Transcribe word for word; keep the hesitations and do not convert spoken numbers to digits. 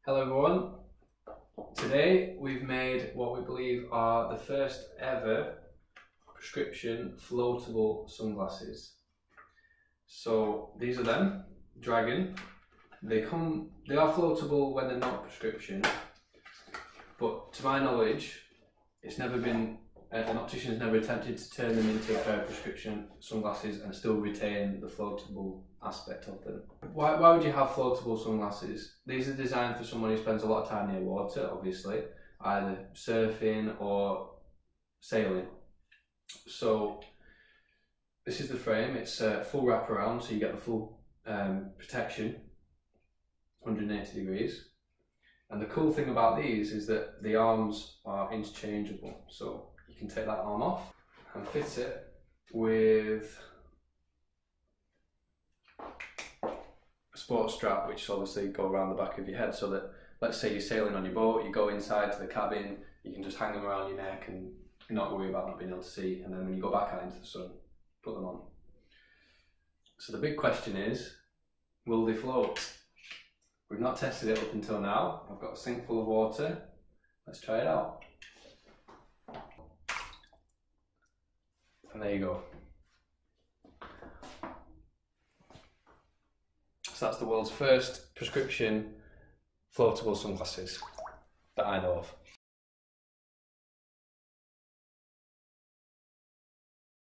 Hello everyone, today we've made what we believe are the first ever prescription floatable sunglasses. So these are them, Dragon. They come, they are floatable when they're not prescription, but to my knowledge it's never been, an optician's never attempted to turn them into a pair of prescription sunglasses and still retain the floatable aspect of them. Why, why would you have floatable sunglasses? These are designed for someone who spends a lot of time near water, obviously, either surfing or sailing. So this is the frame, it's a full wraparound, so you get the full um, protection, one hundred eighty degrees. And the cool thing about these is that the arms are interchangeable. So you can take that arm off and fit it with a sports strap, which obviously go around the back of your head, so that, let's say you're sailing on your boat, you go inside to the cabin, you can just hang them around your neck and not worry about not being able to see, and then when you go back out into the sun, put them on. So the big question is, will they float? We've not tested it up until now. I've got a sink full of water. Let's try it out. And there you go. So that's the world's first prescription floatable sunglasses that I know of.